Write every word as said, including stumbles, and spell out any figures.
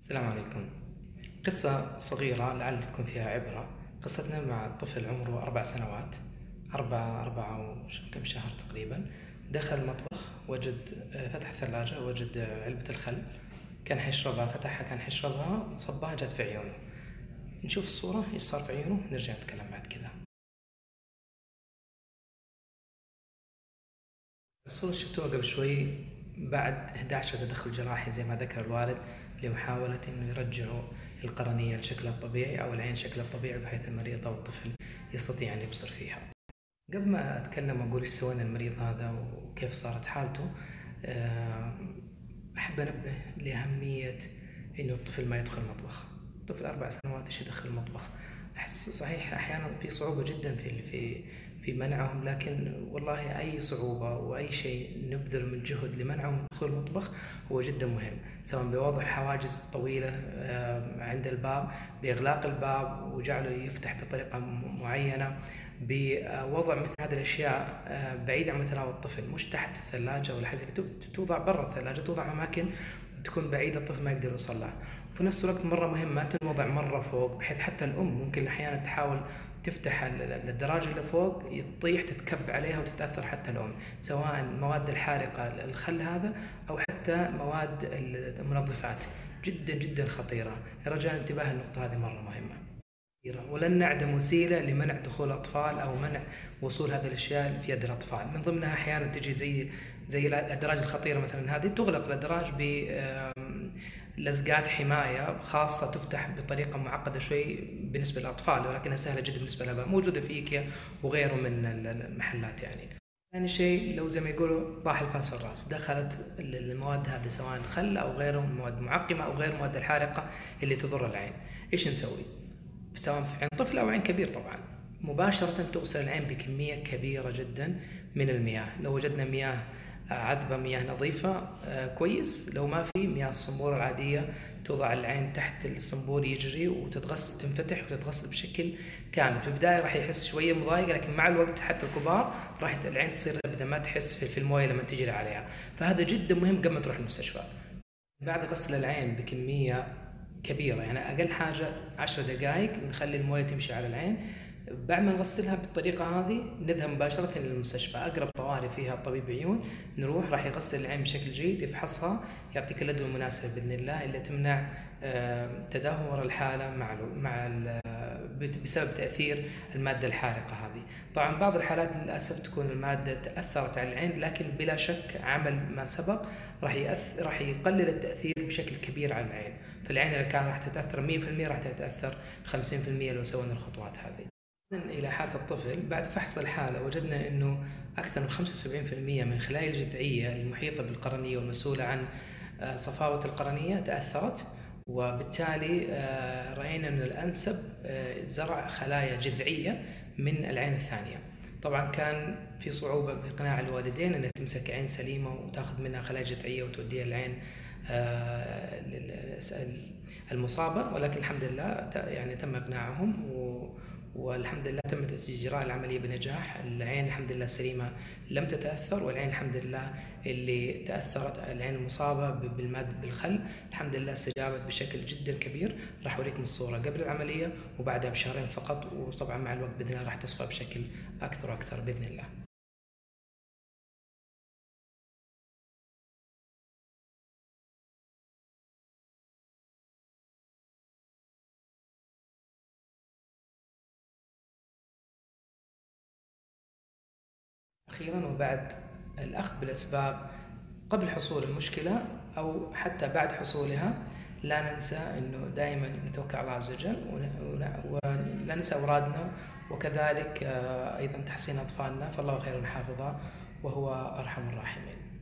السلام عليكم. قصة صغيرة لعل تكون فيها عبرة. قصتنا مع طفل عمره أربع سنوات، أربعة أربعة وكم شهر تقريبا. دخل المطبخ، وجد فتح الثلاجة، وجد علبة الخل. كان حيشربها، فتحها كان حيشربها، صبها جت في عيونه. نشوف الصورة ايش صار في عيونه، نرجع نتكلم بعد كذا. الصورة اللي شفتوها قبل شوي بعد إحدى عشر تدخل جراحي زي ما ذكر الوالد، لمحاولة إنه يرجعوا القرنية لشكلها الطبيعي أو العين شكلها الطبيعي، بحيث المريض أو الطفل يستطيع أن يبصر فيها. قبل ما أتكلم وأقول إيش سوينا المريض هذا وكيف صارت حالته، أحب أنبه لأهمية إنه الطفل ما يدخل المطبخ. طفل أربع سنوات إيش يدخل المطبخ؟ أحس صحيح أحيانا في صعوبة جدا في في في منعهم، لكن والله أي صعوبة وأي شيء نبذل من جهد لمنعهم من دخول المطبخ هو جدا مهم، سواء بوضع حواجز طويلة عند الباب، بإغلاق الباب وجعله يفتح بطريقة معينة، بوضع مثل هذه الأشياء بعيد عن متناول الطفل، مش تحت الثلاجة ولا حاجة، توضع برا الثلاجة، توضع أماكن تكون بعيدة الطفل ما يقدر يوصل لها. وفي نفس الوقت مرة مهم ما تنوضع مرة فوق، بحيث حتى الأم ممكن أحيانا تحاول تفتح الدراج اللي فوق، يطيح تتكب عليها وتتأثر حتى الأم، سواء المواد الحارقة الخل هذا أو حتى مواد المنظفات، جدا جدا خطيرة. رجاء انتباه النقطة هذه مرة مهمة. ولن نعدم وسيلة لمنع دخول الأطفال أو منع وصول هذه الأشياء في يد الأطفال. من ضمنها أحيانا تجي زي زي الأدراج الخطيرة مثلا، هذه تغلق الأدراج بلزقات حماية خاصة، تفتح بطريقة معقدة شوي بالنسبة للأطفال، ولكنها سهلة جدا بالنسبة للآباء، موجودة في إيكيا وغيره من المحلات. يعني ثاني شيء، لو زي ما يقولوا طاح الفاس في الراس، دخلت المواد هذه سواء خل أو غيره من مواد معقمة أو غير المواد الحارقة اللي تضر العين، إيش نسوي؟ سواء في عين طفل أو عين كبير طبعا، مباشرة تغسل العين بكمية كبيرة جدا من المياه. لو وجدنا مياه عذبة، مياه نظيفة كويس، لو ما في مياه الصنبور العادية، توضع العين تحت الصنبور يجري وتتغسل، تنفتح وتتغسل بشكل كامل. في البداية راح يحس شوية مضايقة، لكن مع الوقت حتى الكبار راح العين تصير بدل ما تحس في المويه لما تجري عليها. فهذا جدا مهم قبل ما تروح المستشفى. بعد غسل العين بكمية كبيرة، يعني أقل حاجة عشر دقائق نخلي المويه تمشي على العين. بعد ما نغسلها بالطريقة هذه نذهب مباشرة للمستشفى، أقرب طوارئ فيها طبيب عيون، نروح راح يغسل العين بشكل جيد، يفحصها، يعطيك الأدوية المناسبة بإذن الله اللي تمنع تدهور الحالة مع مع بسبب تأثير المادة الحارقة هذه. طبعا بعض الحالات للأسف تكون المادة تأثرت على العين، لكن بلا شك عمل ما سبق راح يأثر راح يقلل التأثير بشكل كبير على العين. فالعين اللي كان راح تتأثر مية بالمية راح تتأثر خمسين بالمية لو سوينا الخطوات هذه. إلى حالة الطفل، بعد فحص الحالة وجدنا أنه أكثر من خمسة وسبعين بالمية من الخلايا الجذعية المحيطة بالقرنية والمسؤولة عن صفاوة القرنية تأثرت، وبالتالي رأينا أنه الأنسب زرع خلايا جذعية من العين الثانية. طبعا كان في صعوبة بإقناع الوالدين أنها تمسك عين سليمة وتأخذ منها خلايا جذعية وتوديها العين المصابة، ولكن الحمد لله يعني تم إقناعهم، والحمد لله تمت إجراء العملية بنجاح. العين الحمد لله السليمة لم تتأثر، والعين الحمد لله اللي تأثرت العين المصابة بالمادة بالخل الحمد لله استجابت بشكل جدا كبير. راح أوريكم الصورة قبل العملية وبعدها بشهرين فقط، وطبعا مع الوقت بإذن الله راح تصفى بشكل أكثر وأكثر بإذن الله. أخيرا، وبعد الأخذ بالأسباب قبل حصول المشكلة أو حتى بعد حصولها، لا ننسى أنه دائما نتوكل على الله عز وجل، ولا ننسى أورادنا، وكذلك أيضا تحسين أطفالنا، فالله خير حافظا وهو أرحم الراحمين.